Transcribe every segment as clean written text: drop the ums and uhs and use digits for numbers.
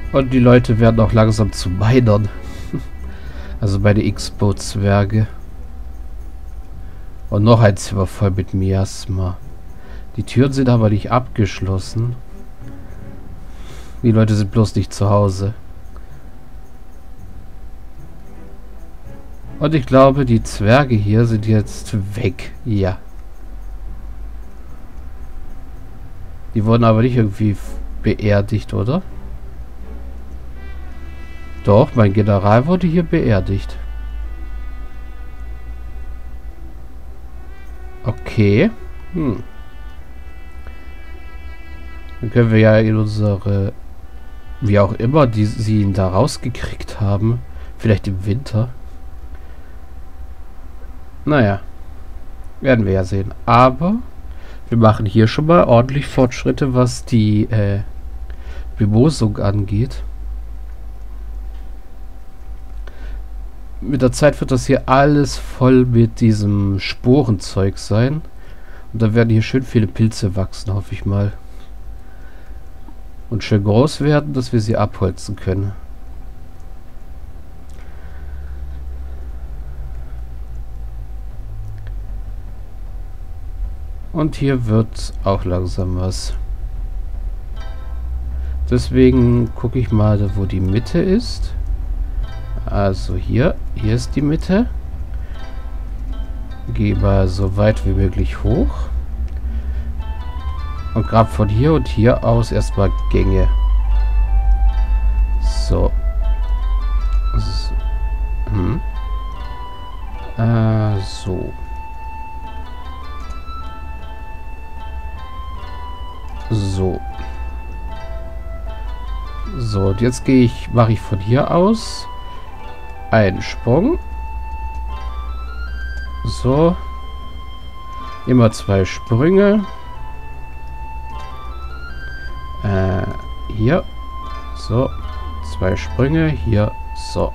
Und die Leute werden auch langsam zu Minern. Also bei den X-Boat-Zwerge. Und noch ein Zimmer voll mit Miasma. Die Türen sind aber nicht abgeschlossen. Die Leute sind bloß nicht zu Hause. Und ich glaube, die Zwerge hier sind jetzt weg. Ja. Die wurden aber nicht irgendwie beerdigt, oder? Doch, mein General wurde hier beerdigt. Okay. Dann können wir ja in unsere... Wie auch immer, die sie ihn da rausgekriegt haben. Vielleicht im Winter. Naja. Werden wir ja sehen. Aber wir machen hier schon mal ordentlich Fortschritte, was die Bemosung angeht. Mit der Zeit wird das hier alles voll mit diesem Sporenzeug sein. Und da werden hier schön viele Pilze wachsen, hoffe ich mal. Und schön groß werden, dass wir sie abholzen können. Und hier wird auch langsam was. Deswegen gucke ich mal, wo die Mitte ist. Also hier ist die Mitte. Gehe mal so weit wie möglich hoch. Und grab von hier und hier aus erstmal Gänge. So. So. So. So, und jetzt mache ich von hier aus einen Sprung. So. Immer 2 Sprünge. Hier. So. 2 Sprünge. Hier. So.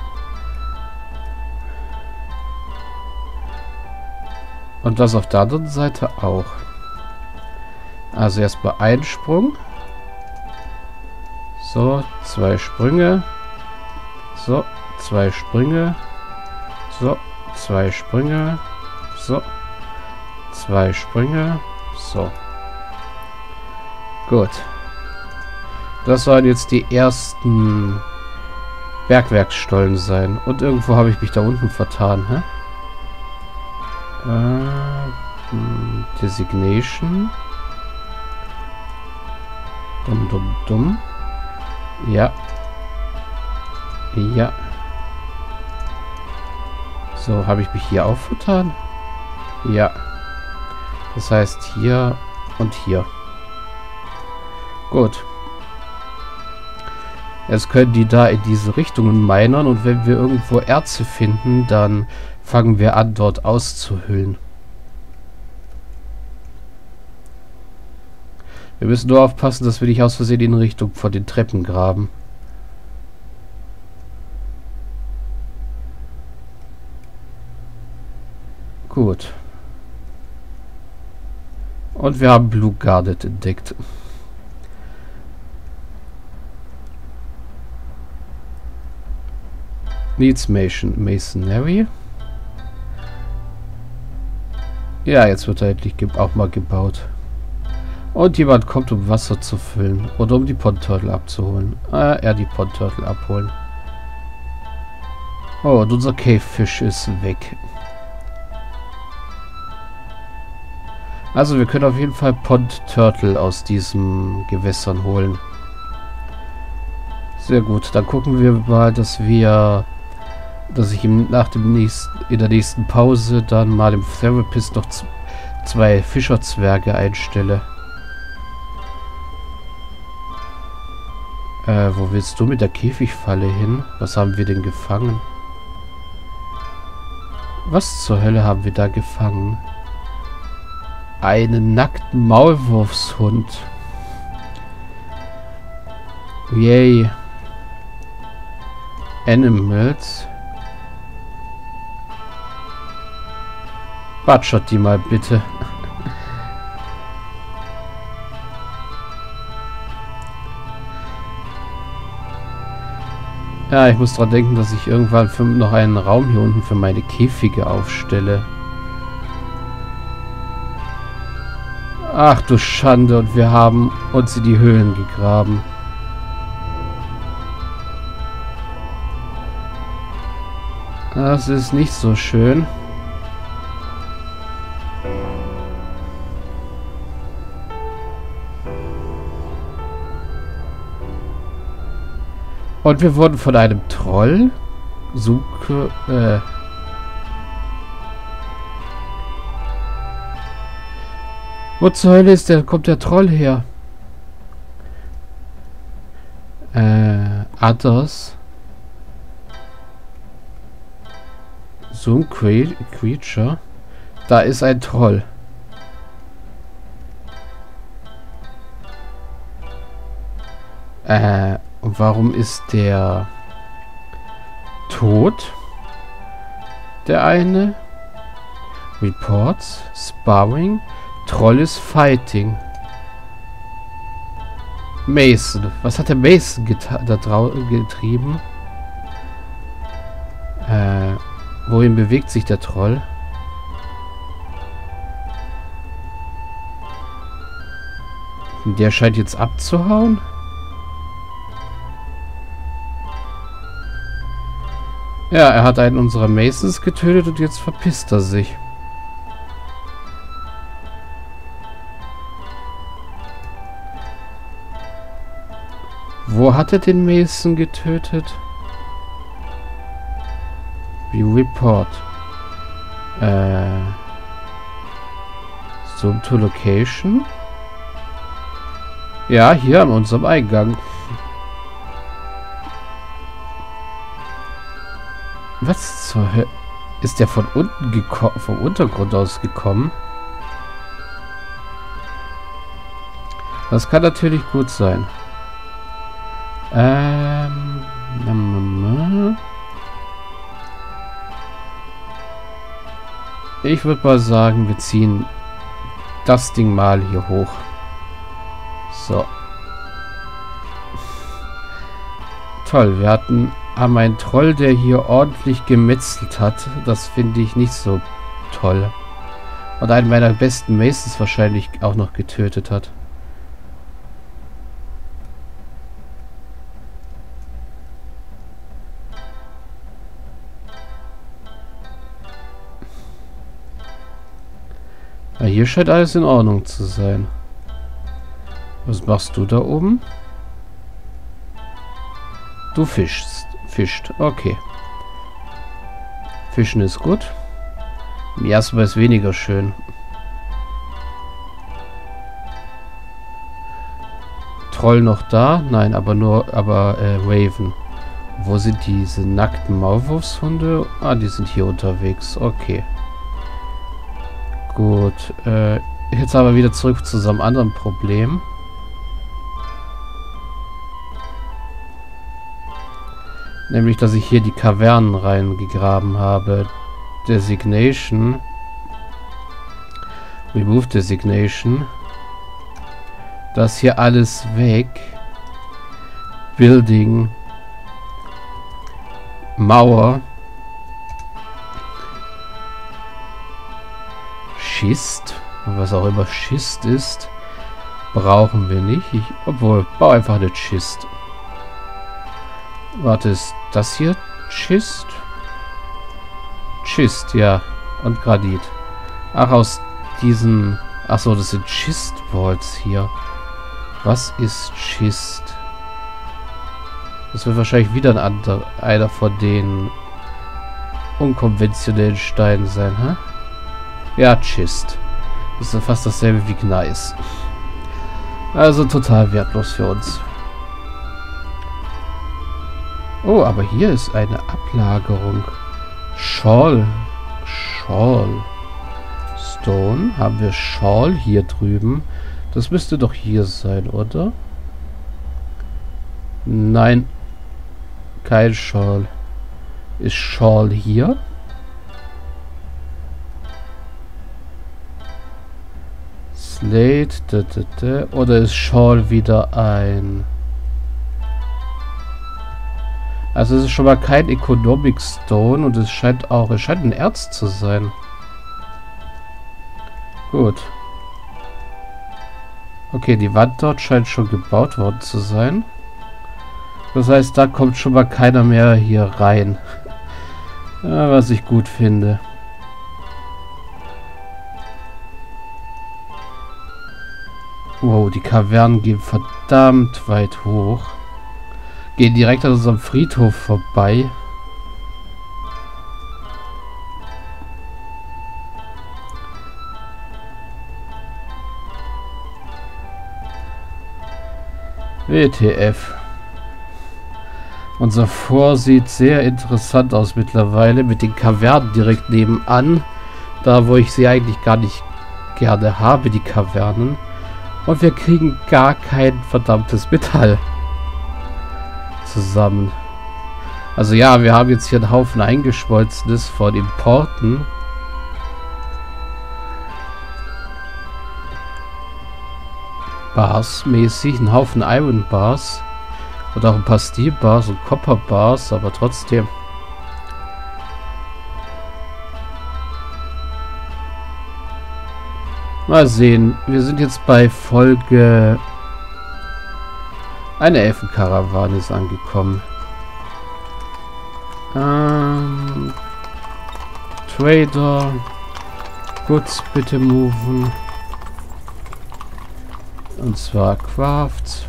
Und das auf der anderen Seite auch. Also erstmal ein Sprung. So. 2 Sprünge. So. 2 Sprünge. So. 2 Sprünge. So. 2 Sprünge. So. Gut. Das sollen jetzt die ersten Bergwerksstollen sein. Und irgendwo habe ich mich da unten vertan, hä? Designation. Dumm. Ja. Ja. So, habe ich mich hier auch vertan? Ja. Das heißt hier und hier. Gut. Jetzt können die da in diese Richtungen minern und wenn wir irgendwo Erze finden, dann fangen wir an, dort auszuhöhlen. Wir müssen nur aufpassen, dass wir nicht aus Versehen in Richtung von den Treppen graben. Gut. Und wir haben Blue Guarded entdeckt. Needs Masonry. Ja, jetzt wird er endlich auch mal gebaut. Und jemand kommt, um Wasser zu füllen. Oder um die Pond Turtle abzuholen. Die Pond Turtle abholen. Oh, und unser Cavefisch ist weg. Also wir können auf jeden Fall Pond Turtle aus diesen Gewässern holen. Sehr gut. Dann gucken wir mal, dass ich ihm in der nächsten Pause dann mal im Therapist noch 2 Fischerzwerge einstelle. Wo willst du mit der Käfigfalle hin? Was haben wir denn gefangen? Was zur Hölle haben wir da gefangen? Einen nackten Maulwurfshund. Yay. Animals. Batschert die mal bitte. Ja, ich muss dran denken, dass ich irgendwann noch einen Raum hier unten für meine Käfige aufstelle. Ach du Schande, und wir haben uns in die Höhlen gegraben. Das ist nicht so schön. Und wir wurden von einem Troll wo zur Hölle kommt der Troll her? Others. Zoom Creature. Da ist ein Troll. Und warum ist der tot? Der eine. Reports. Sparring. Troll ist Fighting. Mason. Was hat der Mason getrieben? Wohin bewegt sich der Troll? Der scheint jetzt abzuhauen. Ja, er hat einen unserer Masons getötet und jetzt verpisst er sich. Wo hat er den Mason getötet? View Report. Zoom to Location. Ja, hier an unserem Eingang. Was zur Hölle? Ist der von unten gekommen, vom Untergrund aus gekommen? Das kann natürlich gut sein. Ich würde mal sagen, wir ziehen das Ding mal hier hoch. So. Toll, wir haben einen Troll, der hier ordentlich gemetzelt hat. Das finde ich nicht so toll. Und einen meiner besten Masons wahrscheinlich auch noch getötet hat. Ja, hier scheint alles in Ordnung zu sein. Was machst du da oben? Du fischt. Okay. Fischen ist gut. Erstmal ist weniger schön. Troll noch da? Nein, aber Raven. Wo sind diese nackten Maulwurfshunde? Ah, die sind hier unterwegs. Okay. Gut. Jetzt aber wieder zurück zu unserem anderen Problem. Nämlich, dass ich hier die Kavernen reingegraben habe. Designation. Remove Designation. Das hier alles weg. Building. Mauer. Schist. Was auch immer Schist ist. Brauchen wir nicht. Obwohl, bau einfach eine Schist. Warte, ist das hier Schist? Schist, ja. Und Granit. Ach, aus diesen... Achso, das sind Schistballs hier. Was ist Schist? Das wird wahrscheinlich wieder einer von den unkonventionellen Steinen sein, hä? Ja, Schist. Das ist fast dasselbe wie Gneis. Also total wertlos für uns. Oh, aber hier ist eine Ablagerung. Schall. Stone. Haben wir Schall hier drüben? Das müsste doch hier sein, oder? Nein. Kein Schall. Ist Schall hier? Slate. Oder ist Schall wieder ein... Also es ist schon mal kein Economic Stone und es scheint ein Erz zu sein. Gut. Okay, die Wand dort scheint schon gebaut worden zu sein. Das heißt, da kommt schon mal keiner mehr hier rein. Ja, was ich gut finde. Wow, die Kavernen gehen verdammt weit hoch. Gehen direkt an unserem Friedhof vorbei. WTF. Unser Fort sieht sehr interessant aus mittlerweile, mit den Kavernen direkt nebenan. Da, wo ich sie eigentlich gar nicht gerne habe, die Kavernen. Und wir kriegen gar kein verdammtes Metall zusammen. Also ja, wir haben jetzt hier einen Haufen Eingeschmolzenes von Importen. Bars mäßig, einen Haufen Iron Bars. Und auch ein paar Steel Bars und Copper Bars, aber trotzdem. Mal sehen. Wir sind jetzt bei Folge... Eine Elfenkarawane ist angekommen. Trader. Goods bitte moven. Und zwar Crafts.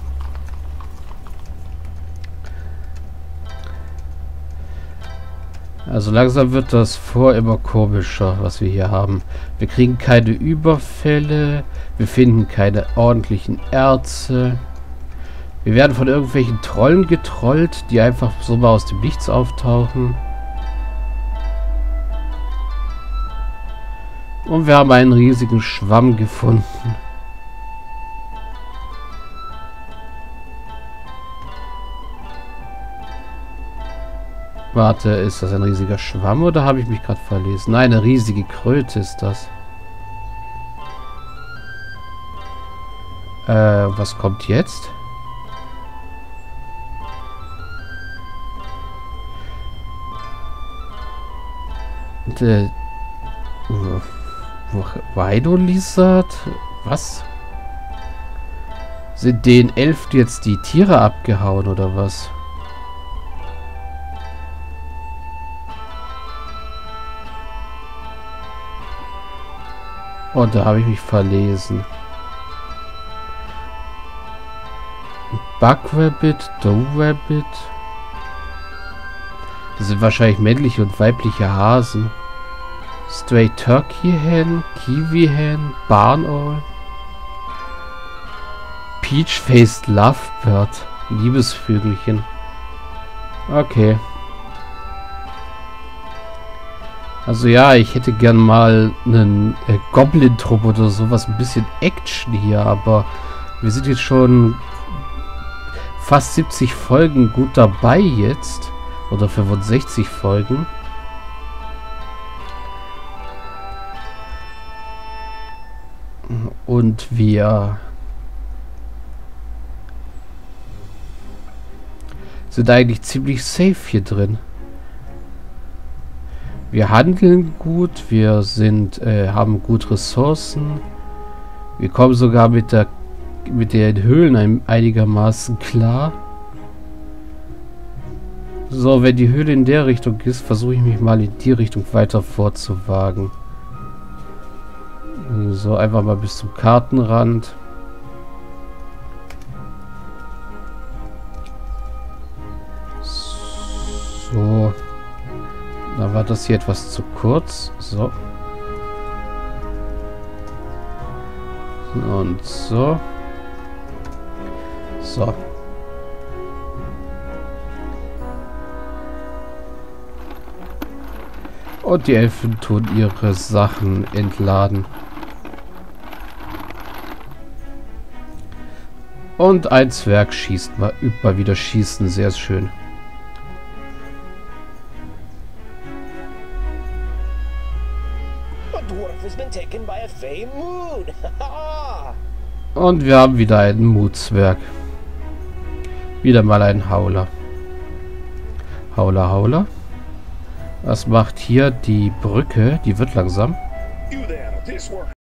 Also langsam wird das Fort immer komischer, was wir hier haben. Wir kriegen keine Überfälle. Wir finden keine ordentlichen Erze. Wir werden von irgendwelchen Trollen getrollt, die einfach so mal aus dem Nichts auftauchen. Und wir haben einen riesigen Schwamm gefunden. Warte, ist das ein riesiger Schwamm oder habe ich mich gerade verlesen? Nein, eine riesige Kröte ist das. Was kommt jetzt? Rhino Lizard? Was? Sind den Elfen jetzt die Tiere abgehauen oder was? Und da habe ich mich verlesen. Bug Rabbit, Doe Rabbit. Das sind wahrscheinlich männliche und weibliche Hasen. Stray Turkey Hen, Kiwi Hen, Barn Owl. Peach Faced Lovebird. Liebesvögelchen. Okay. Also ja, ich hätte gern mal einen Goblin-Trupp oder sowas, ein bisschen Action hier, aber wir sind jetzt schon fast 70 Folgen gut dabei jetzt. Oder 65 Folgen. Und wir sind eigentlich ziemlich safe hier drin. Wir handeln gut, wir sind, haben gut Ressourcen. Wir kommen sogar mit den Höhlen einigermaßen klar. So, wenn die Höhle in der Richtung ist, versuche ich mich mal in die Richtung weiter vorzuwagen. So, einfach mal bis zum Kartenrand. So. Da war das hier etwas zu kurz. So. Und so. So. Und die Elfen tun ihre Sachen entladen. Und ein Zwerg schießt mal, übt mal wieder Schießen. Sehr schön. Und wir haben wieder einen Mutzwerg. Wieder mal einen Hauler. Haula, haula. Was macht hier die Brücke? Die wird langsam.